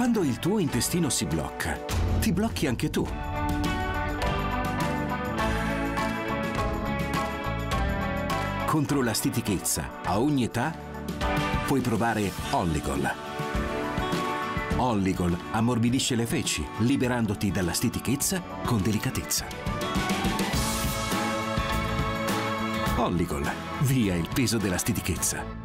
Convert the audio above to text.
Quando il tuo intestino si blocca, ti blocchi anche tu. Contro la stitichezza, a ogni età, puoi provare Olligol. Olligol ammorbidisce le feci, liberandoti dalla stitichezza con delicatezza. Olligol, via il peso della stitichezza.